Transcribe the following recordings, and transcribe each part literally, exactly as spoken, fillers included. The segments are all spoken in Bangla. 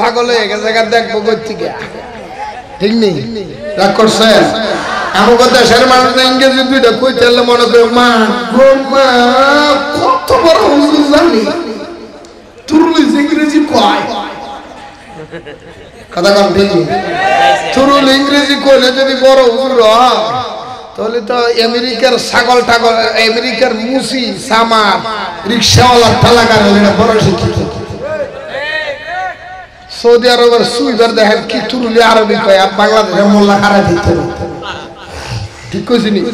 ছাগল হয়ে গেছে দেখবো কোথেকে ঠিক নেই রাগ করছেন আমাকে দেশের মানুষ ইংরেজি দুইটা কই চাইলে মনে করে মা গো মা কত বড় হুজুর জানি তুরুলি ইংরেজি কয় কথা কম ঠিক তুরুলি ইংরেজি কইলে যদি বড় হুজুর হয় তাহলে তো আমেরিকার ছাগল টাগল আমেরিকার মুসি সামার রিক্সাওয়ালা টালাকার হলে বড় শিক্ষিত সৌদি আরবের সুইদার দেখেন কি তুরুলি আরবি কয় আর বাংলাদেশের মোল্লা খারা দিতে ঠিক কইছি নি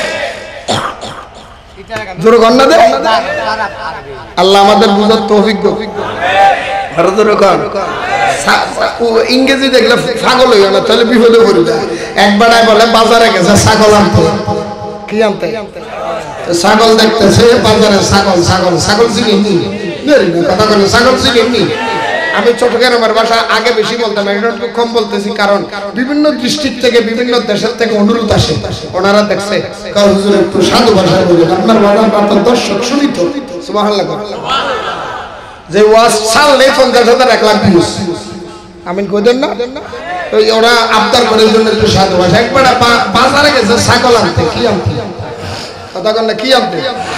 জোরে গন্না দে আল্লাহ আমাদের বুঝার তৌফিক দাও আরো জোরে কর ইংরেজি দেখলে ছাগল হইও না তাহলে বিপদে পড়ে যায় একবারে বলে বাজারে গেছে ছাগল আনতে কি আনতে ছাগল দেখতেছে বাজারে ছাগল ছাগল ছাগল চিনি নি কথা বলে ছাগল চিনি নি আমি চট্টগ্রামের ভাষা আগে বেশি বলতাম এখন একটু কম বলতেছি কারণ বিভিন্ন ডিস্ট্রিক্ট থেকে বিভিন্ন দেশের থেকে অনুরোধ আসে ওনারা দেখছে কারণ হুজুর একটু সাধু ভাষায় বলেন আপনার বাবার দর্শক শুনি তো সুবহানাল্লাহ যে ওয়াজ ছাড়লে পঞ্চাশ হাজার এক লাখ ভিউজ আমিন কই দেন না তো ওরা আবদার করে জন্য একটু সাধু ভাষা একবার বাজারে গেছে ছাগল আনতে কি আনতে কথা বল না কি আনতে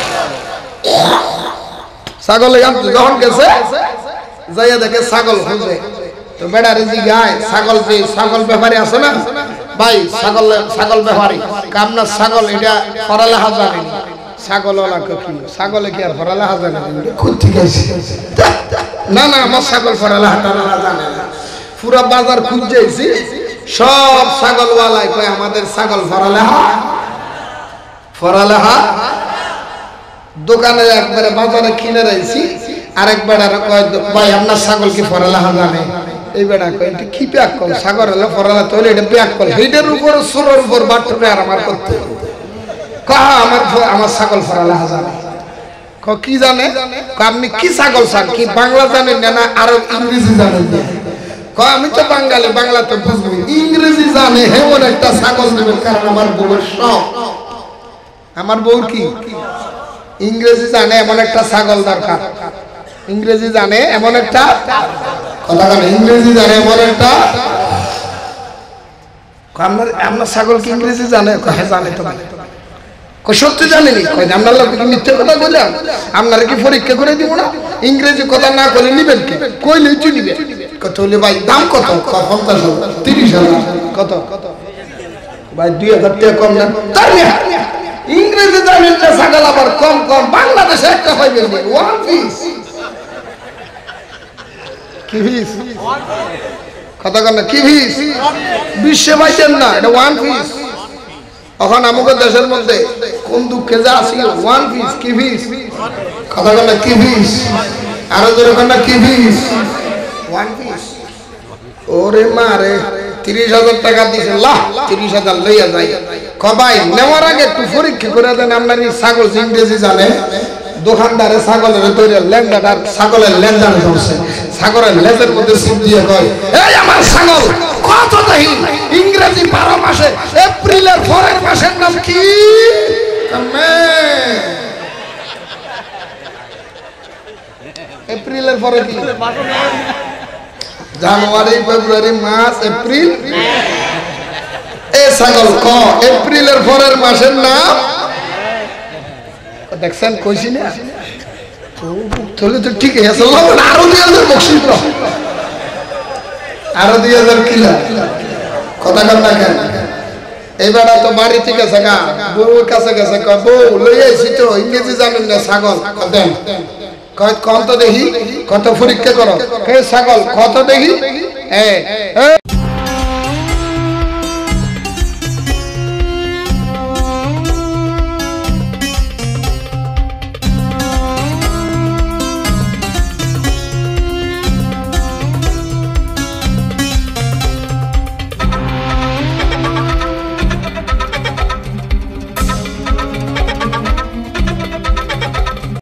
ছাগল আনতে যখন গেছে যাইয়া দেখে ছাগল খুঁজে তো বেড়ারে জি গায় ছাগল যে ছাগল ব্যাপারী আছে না ভাই ছাগল ছাগল ব্যাপারী কামনা ছাগল এটা পড়ালেখা জানে ছাগলওয়ালা কি ছাগলে কি আর পড়ালেখা জানে না না আমার ছাগল পড়ালেখা জানে না পুরা বাজার খুঁজেছি সব ছাগলওয়ালাই কয় আমাদের ছাগল পড়ালেখা পড়ালেখা দোকানে একবারে বাজারে কিনে রাইছি আরেক বেড়ার কয় ভাই আপনার ছাগল কি পড়ালেখা জানে এই বেড়া কয় এটা কি প্যাক কল ছাগল হলে পড়ালেখা তাহলে এটা প্যাক কল এইটার উপর সুরের উপর বাট্টুরে আর আমার করতে কহা আমার আমার ছাগল পড়ালেখা জানে ক কি জানে আপনি কি ছাগল চান কি বাংলা জানেন না আর ইংরেজি জানেন না কয় আমি তো বাঙালি বাংলা তো বুঝবো ইংরেজি জানে এমন একটা ছাগল নেবেন কারণ আমার বউয়ের শখ আমার বউর কি ইংরেজি জানে এমন একটা ছাগল দরকার ইংরেজি জানে এমন একটা কথা বলে ইংরেজি জানে এমন একটা আপনার আপনার ছাগল কি ইংরেজি জানে হ্যাঁ জানে তো কই সত্যি জানেনি কই আপনার লোক কি মিথ্যে কথা বললাম আপনারা কি পরীক্ষা করে দিব না ইংরেজি কথা না বলে নিবেন কি কইলেই তো নিবে কত হলে ভাই দাম কত পঞ্চাশ হাজার তিরিশ হাজার কত ভাই দুই হাজার টাকা কম না তার ইংরেজি জানেন না ছাগল আবার কম কম বাংলাদেশে একটা পাইবেন ওয়ান পিস কি পিস কথা কন না কি পিস বিশ্বে পাইছেন না এটা ওয়ান পিস এখন আমাদের দেশের মধ্যে কোন দুঃখে যা আসি ওয়ান পিস কি পিস কথা কন না কি পিস আরো জোরে কন না কি পিস ওয়ান পিস ওরে মারে তিরিশ হাজার টাকা দিছে লাহ তিরিশ হাজার লইয়া যায় কবাই নেওয়ার আগে একটু পরীক্ষা করে দেন আপনার এই ছাগল ইংরেজি জানে দোকানদারে ছাগলের তৈরি লেন্ডার ছাগলের লেন্ডার ধরছে ছাগলের লেজের মধ্যে সিপ দিয়ে কয় এই আমার ছাগল কত দেহি ইংরেজি বারো মাসে এপ্রিলের পরের মাসের নাম কি এপ্রিলের পরে কি জানুয়ারি ফেব্রুয়ারি মার্চ এপ্রিল এ ছাগল ক এপ্রিলের পরের মাসের নাম দেখছেন কইছি না তাহলে তো ঠিক আছে আরো দুই হাজার বকশিস আরো দুই হাজার কিলা কথা কর না কেন এইবার তো বাড়ি থেকে গেছে গা বউর কাছে গেছে বউ লই আইছি তো ইংরেজি জানেন না ছাগল দেন কত দেখি কত পরীক্ষা করো ছাগল কত দেখি